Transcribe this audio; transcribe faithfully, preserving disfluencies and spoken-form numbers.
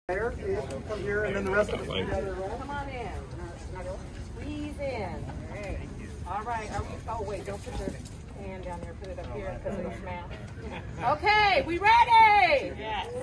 There, so you just come here, and then the rest of us together. Come on in. Squeeze in. All right. Are we, oh, wait. Don't put your hand down there. Put it up here because of the smash. Okay. We ready? Yes.